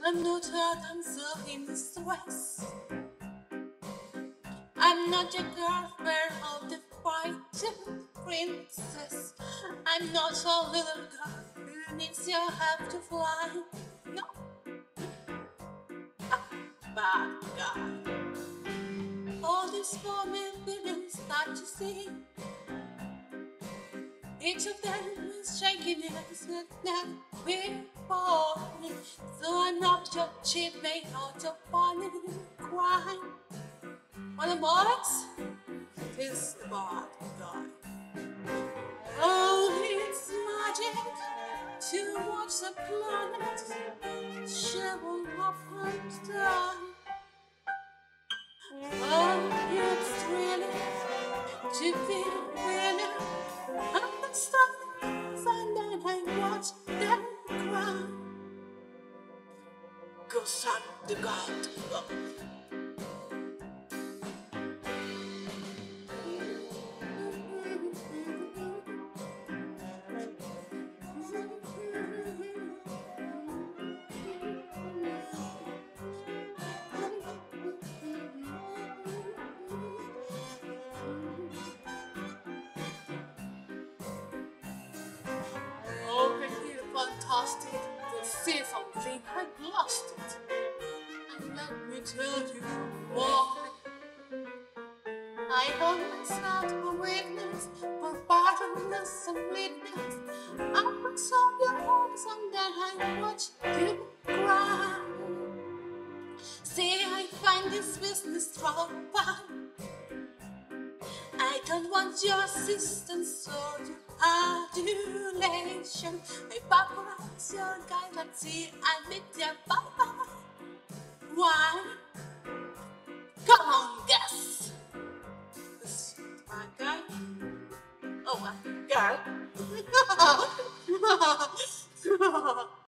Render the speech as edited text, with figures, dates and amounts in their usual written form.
I'm not a dancer in distress. I'm not your girlfriend of the frightened princess. I'm not a little girl who needs your help to fly. No, bad guy. All these forming feelings start to see. Each of them is shaking hands with them before me. So I'm not your cheap mate or your funny crime. On the box is the bad guy. Oh, it's magic to watch the planet shrivel up and down. Oh, it's thrilling to be winning. I'm stuck and then I watch them cry. 'Cause I'm the god. Oh, isn't it fantastic to see something? I've lost it. And let me tell you why. I always had a weakness for barrenness and weakness. I put some your hopes and then I watch you cry. See, I find this business trouble. I don't want your assistance or your adulation. I paparazzi your guidance, see, I meet your papa. Why? Come on, guess. This is my guy. Oh, my God.